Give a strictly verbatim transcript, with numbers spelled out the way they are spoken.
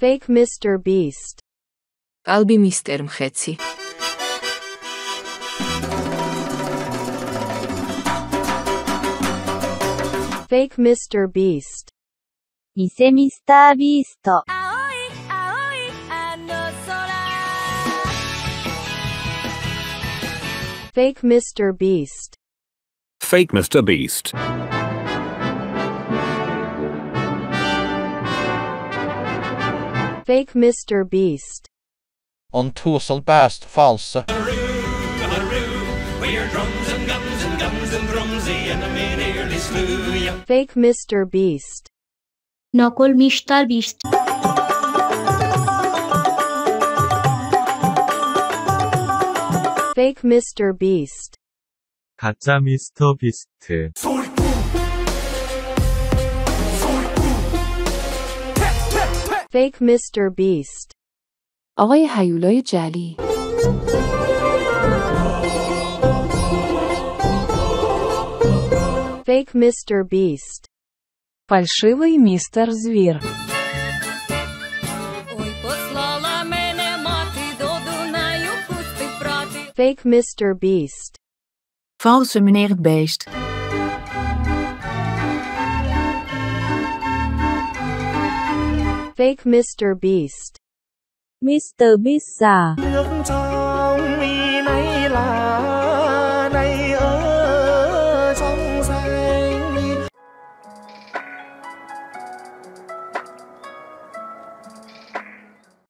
Fake mister Beast. კალბი მისტერ მხეცი. Fake mister Beast. 偽ミスタービースト。 Fake mister Beast. Fake mister Beast. Fake mister Beast. An túsal beast falsa. Fake mister Beast. নকল mister Beast. Fake mister Beast. 가짜 미스터 비스트. Fake mister Beast. آقای هیولای جلی. Fake mister Beast. Фальшивий містер Звір. Fake mister Beast. Valse meneer Beest. Fake mister Beast. 미스터 비싸.